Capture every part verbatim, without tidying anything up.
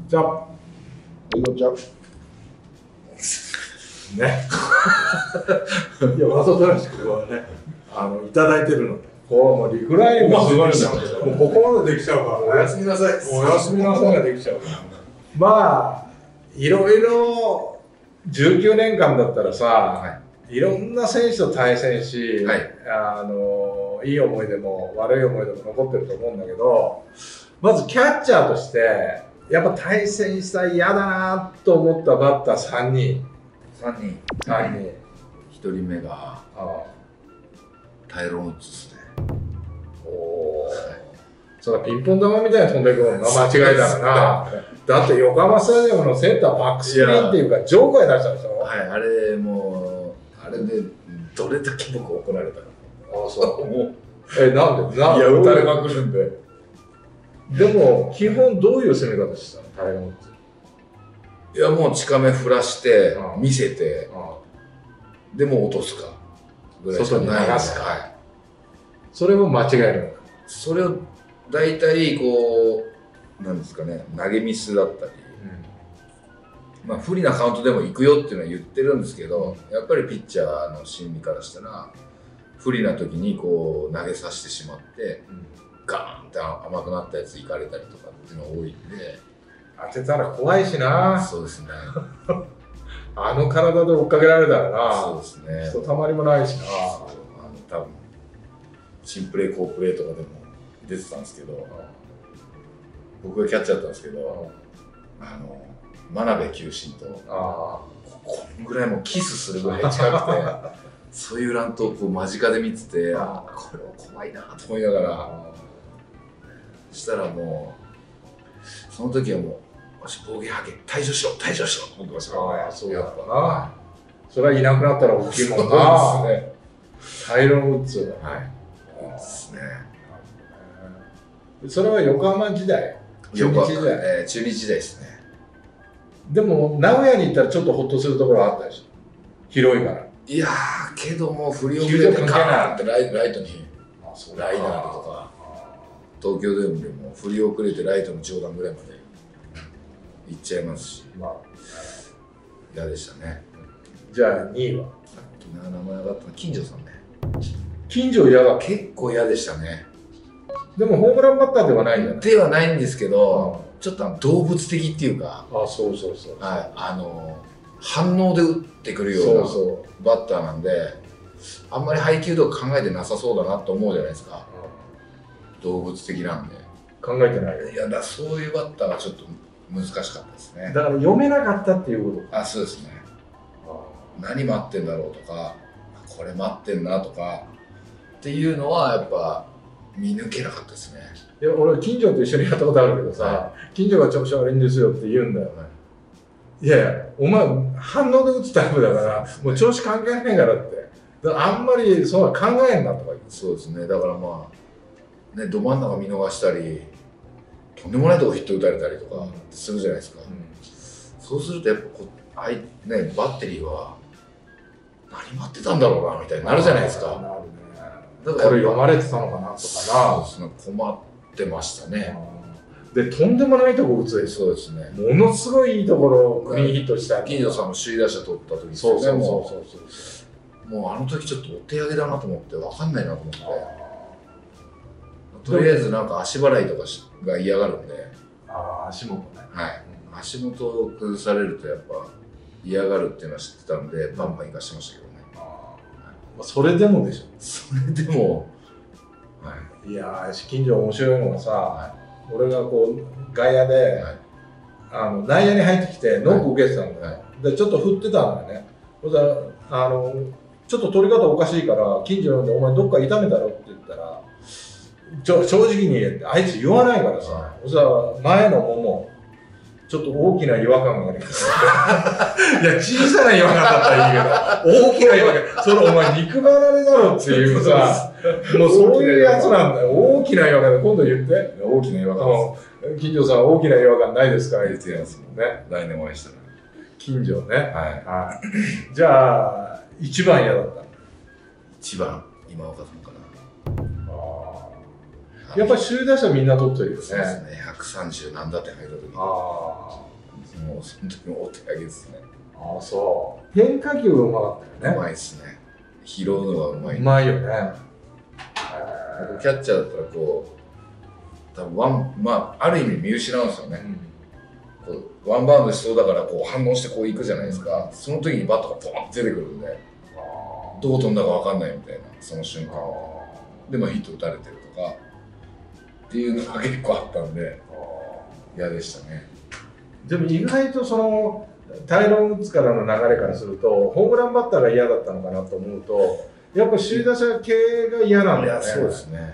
じゃあ、はい、どうぞ。ね。いや、わざとらしくはね、あの、いただいてるので。こう、もうリクライニングがすごいんだよ。もうここまでできちゃうから、ね。 おやすみなさい。 おやすみなさいができちゃうから。まあ、いろいろ、じゅうきゅうねんかんだったらさ、はい、いろんな選手と対戦し、はい、あの、いい思い出も悪い思い出も残ってると思うんだけど、まずキャッチャーとして、やっぱ対戦したら嫌だなと思ったバッターさんにん。 さんにん。 さんにん。 ひとりめが、ああタイロン・ウッズですね。 おお。それはピンポン玉みたいに飛んでいくのが間違いだな。だって横浜スタジアムのセンターバックスクリーンっていうか、場外出したでしょ。 はい、あれもう、あれでどれだけ僕怒られたか。 ああ、そう。もうえ、なんでなんいや、打たれまくるんで。 でも、基本どういう攻め方してたのタイロン・ウッズ。 いや、もう近め振らして、見せて、でも落とすか。 ぐらいしかないですか。はい。それも間違えるの。 それを大体こうなんですかね、投げミスだったり、うん、まあ不利なカウントでも行くよっていうのは言ってるんですけど、やっぱりピッチャーの心理からしたら不利な時にこう投げさせてしまって、うん、ガーンって甘くなったやつ行かれたりとかっていうのが多いんで、 当てたら怖いしな。 そうですね。 あの体で追っかけられたらな。 そうですね。 ひとたまりもないしな。あの多分新プレー好プレーとかでも出てたんですけど、うん、僕がキャッチャーだったんですけど、うん、あの真鍋球審とあこんぐらいもうキスするぐらい近くてそういう乱闘をこう間近で見てて、あこれは怖いなと思いながら、そしたらもうその時はもうよし、防御ハゲ、退場しろ、退場しろと思ってましたからね。 ああ、そうやったな。それはいなくなったら大きいもんな。そうですね。タイロン・ウッズ。 はい。ですね。 それは横浜時代。 中日時代。えー、中日時代ですね。 でも、名古屋に行ったらちょっとほっとするところあったでしょ。広いから。 いやー、けども、振り遅れてカーンってライライトに、ライナーとか、東京ドームでも振り遅れてライトの上段ぐらいまで行っちゃいますし、まあ、嫌でしたね。 じゃあにいはさっきの名前上がったの金城さんね。 金城嫌だ。 結構嫌でしたね。 でもホームランバッターではないんだよね。 ではないんですけど、うん、ちょっと動物的っていうか、 あ、そうそうそう。 はい、あの反応で打ってくるようなバッターなんで、あんまり配球とか考えてなさそうだなと思うじゃないですか。うん、動物的なんで。 考えてないよ。 いやだ、そういうバッターはちょっと難しかったですね。 だから読めなかったっていうことか。 あ、そうですね。何待ってんだろうとか、これ待ってんなとかっていうのはやっぱ見抜けなかったですね。 いや、俺金城と一緒にやったことあるけどさ、はい、金城が調子悪いんですよって言うんだよね。はい、いやいや、お前反応で打つタイプだから、ね、もう調子関係ないからって。だからあんまりそんな考えんなとか言う。 そうですね。だからまあね、ど真ん中見逃したり、とんでもないとこヒット打たれたりとかするじゃないですか。うん、そうするとやっぱこあい、ね、バッテリーは何待ってたんだろうなみたいになるじゃないですか。なるね。 だからこれ読まれてたのかなとかな。 そうですね。困ってましたね。 で、とんでもないとこ打つでしょ。 そうですね。 ものすごいいいところをクリーンヒットした。 金城さんも首位打者取った時ですよね。そうそうそうそう。もうあの時ちょっとお手上げだなと思って分かんないなと思って。とりあえずなんか足払いとかが嫌がるんで。 ああ、足元ね。 はい。足元を崩されるとやっぱ嫌がるっていうのは知ってたんで、バンバン行かしてましたけどね。 あ、それでもでしょ。 それでも、 はい、いやー、近所面白いのがさ、はい、俺がこう外野で、はい、あの内野に入ってきてノック受けてたんだよ、はい、でちょっと振ってたんだよね。そしたらあのちょっと取り方おかしいから近所でお前どっか痛めたろって言ったら、ちょ正直にあいつ言わないからさ、はい、そしたら前のももちょっと大きな違和感があります。いや、小さな違和感だったらいいけど、大きな違和感。それお前肉離れだろっていうさ、もうそういうやつなんだよ。大きな違和感で、今度言って。 大きな違和感です。金城さん、大きな違和感ないですか？ 言ってますもんね。来年お会いしたら。 金城ね。はい。 はい。 じゃあ、一番嫌だった。 一番、今岡さんかな。 ああ。 やっぱり首位打者みんな取ってるよね。 そうですね、ひゃくさんじゅう何打点入った時に、ああ、もうその時もお手上げですね。 ああ、そう。変化球がうまかったよね。 うまいですね。拾うのがうまい。 うまいよね。 キャッチャーだったらこう、多分ワン、まあ、ある意味見失うんですよね。うん、こうワンバウンドしそうだからこう反応してこう行くじゃないですか。その時にバットがポンって出てくるんで、どう飛んだか分かんないみたいな、その瞬間でもヒット打たれてるとかっていうのが結構あったんで嫌でしたね。 でも意外とそのタイロン・ウッズからの流れからするとホームランバッターが嫌だったのかなと思うと、やっぱ首位打者系が嫌なんだよね。 そうですね。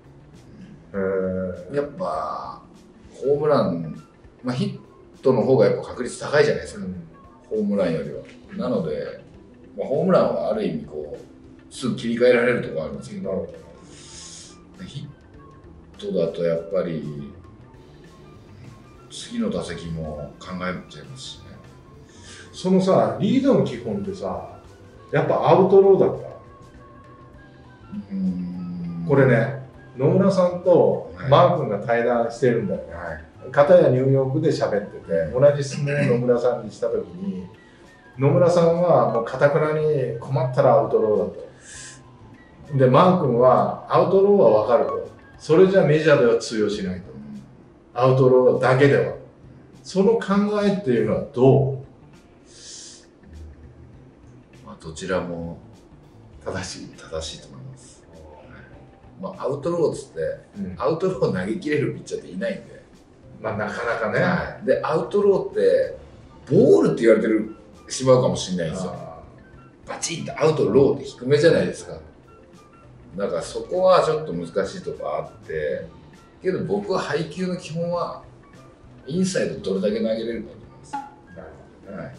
やっぱホームラン、まあ、ヒットの方がやっぱ確率高いじゃないですか、うん、ホームランよりは。なので、まあ、ホームランはある意味こうすぐ切り替えられるところあるんですけど、ヒットだとやっぱり次の打席も考えちゃいますしね。 そのさ、リードの基本ってさ、やっぱアウトローだった。うーん、これね、野村さんとマー君が対談してるんだよね。はい、片やニューヨークで喋ってて、同じ質問を野村さんにした時に、野村さんはもう堅くなに困ったらアウトローだと。で、マー君はアウトローは分かると。それじゃメジャーでは通用しないと。アウトローだけでは。その考えっていうのはどう？ まあ、どちらも正しい、正しいと思います。まあ、アウトローっつって、うん、アウトロー投げ切れるピッチャーっていないんで。 まあ、なかなかね。 はい、で、アウトローって、ボールって言われてるしまうかもしれないんですよ。バチンとアウトローって低めじゃないですか。だからそこはちょっと難しいとこあって、けど僕は配球の基本は、インサイドどれだけ投げれるかと思います。なるほどね。はい、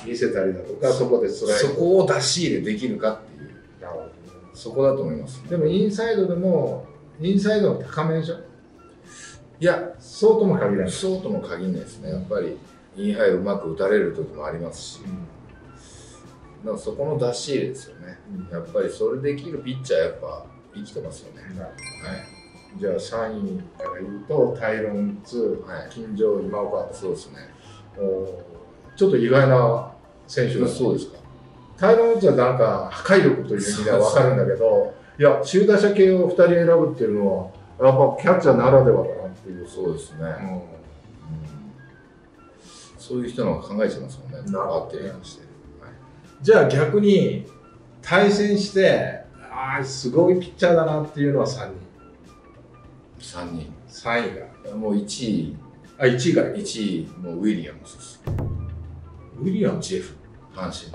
見せたりだとか、そこでストライク。 そこを出し入れできるかっていう。なるほどね。そこだと思います、ね。 でもインサイドでも、インサイドの高めでしょ？いや、そうとも限らない。 そうとも限らないですね。やっぱり、インハイうまく打たれる時もありますし。うん、だからそこの出し入れですよね。うん、やっぱりそれできるピッチャーやっぱ生きてますよね。 はい。じゃあさんいから言うとタイロン・ウッズ、はい、金城、今岡。 そうですね。 おちょっと意外な選手だ。 そうですか。 タイロン・ウッズはなんか破壊力という意味では分かるんだけど、いや、首位打者系をふたり選ぶっていうのはやっぱキャッチャーならではだなっていう。 そうですね。うんうん、そういう人の考えちゃいますもんね。なるほどね。 じゃあ逆に対戦してああすごいピッチャーだなっていうのはさんにん。 さんにん。 さんいがもういちい。 あ、いちいから。 いちい、もうウィリアムズです。 ウィリアムズ？ ジェフ、阪神。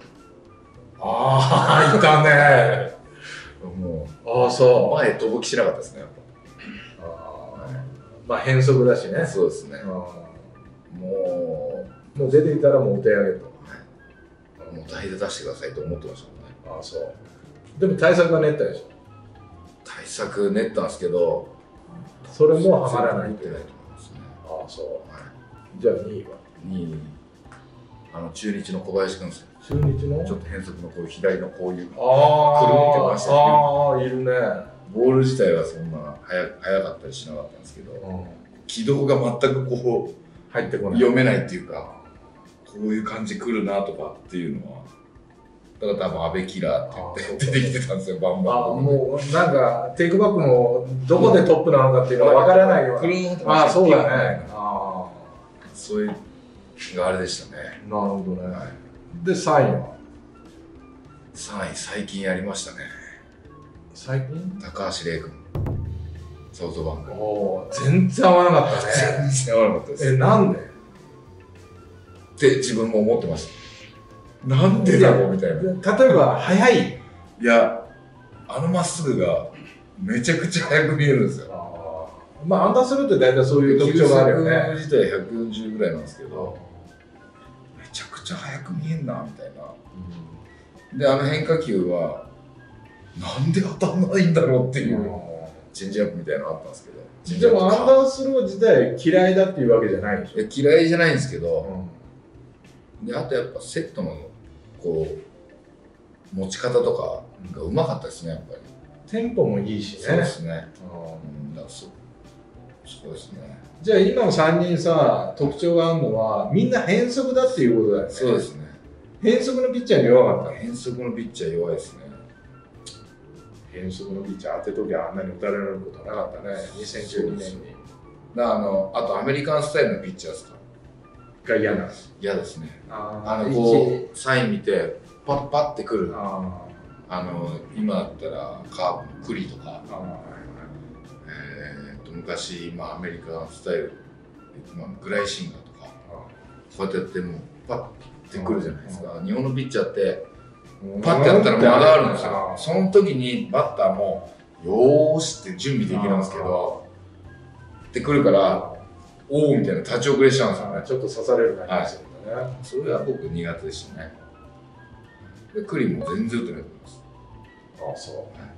ああ、いたね。 もう、 ああ、そう。 前、飛ぶ気しなかったですね、やっぱ。 ああ、まあ変則だしね。 そうですね。もう、もう出ていたらもうお手上げと。 もう代打出してくださいと思ってましたもんね。 ああ、そう。でも対策は練ったでしょ。 対策練ったんですけど、 それもはまらないってないと思いますね。 ああ、そう。はい、じゃあにいはにい、あの中日の小林君ですよ。 中日のちょっと変則のこういう左のこういうくるんでましたけど、 ああ、いるね。 ボール自体はそんな速速かったりしなかったんですけど、うん、軌道が全くこう入ってこない、 読めないっていうか、こういう感じくるなとかっていうのは、だから多分アベキラーって言って出てきてたんですよ、バンバン。 あもうなんかテイクバックもどこでトップなのかっていうのは分からないような。ああ、そうだね。あそういうのがあれでしたね。 なるほどね。はい、でさんいはさんい最近やりましたね。 最近？ 高橋礼君、ソフトバンク。 お全然合わなかったね。 全然合わなかったです。 え、なんで？ って自分も思ってました。なんでだろうみたいな。 例えば速い？ いや、あのまっすぐがめちゃくちゃ速く見えるんですよ。 あまあアンダースローって大体そういう特徴があるよね。 球速自体ひゃくよんじゅうぐらいなんですけど、めちゃくちゃ速く見えんなみたいな。うん、であの変化球はなんで当たんないんだろうっていう、うん、チェンジアップみたいなのあったんですけど。 でもアンダースロー自体嫌いだっていうわけじゃないでしょ。 嫌いじゃないんですけど、うん、であとやっぱセットのこう持ち方とかがうまかったですね、やっぱり。 テンポもいいしね。 そうですね。 うん、 だからそうそうですね。 じゃあ今のさんにんさ、特徴があるのはみんな変則だっていうことだよね。 そうですね。 変則のピッチャーに弱かった。 変則のピッチャー弱いですね。 変則のピッチャー当てときゃあんなに打たれることなかったね。にせんじゅうにねんに。 だからあのあとアメリカンスタイルのピッチャーですか。 が嫌なんです。 嫌ですね。 ああのこうサイン見てパッパッてくる。ああの今だったらカーブのクリとか、えー、と昔、まあ、アメリカンスタイル、まあ、グライシンガーとかこうやってやってもうパッてくるじゃないですか。日本のピッチャーってパッてやったら間があるんですよ。その時にバッターもよーしって準備できるんですけどってくるからおおみたいな立ち遅れしちゃうんですよね。 ちょっと刺される感じですよね。 それは僕苦手でしたね。でクリも全然打てないと思います。 ああそう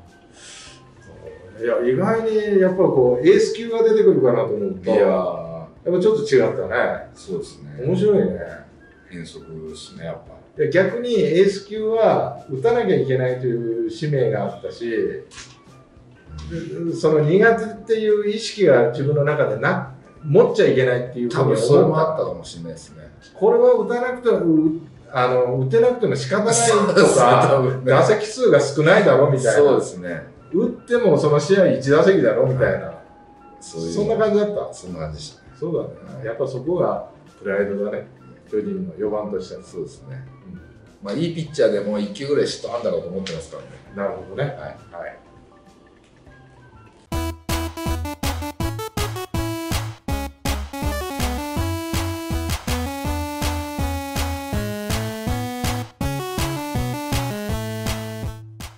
、いや意外にやっぱこうエース級が出てくるかなと思うと、いややっぱちょっと違ったね。 そうですね。 面白いね。 変則ですねやっぱ。 逆にエース級は打たなきゃいけないという使命があったし、うん、その苦手っていう意識が自分の中でな持っちゃいけないっていうふうに思った。多分それもあったかもしれないですね。これは打たなくてもあの打てなくても仕方ないとか、ね、打席数が少ないだろみたいな。 そうですね。 打ってもその試合いち打席だろみたいな、はい、そういうそんな感じだった。 そんな感じでしたね。 そうだね、はい、やっぱそこがプライドだね、巨人のよばんとしては。 そうですね、うん、まあいいピッチャーでもいっ球ぐらいシュッとあんだろうと思ってますからね。 なるほどね。はい、はい。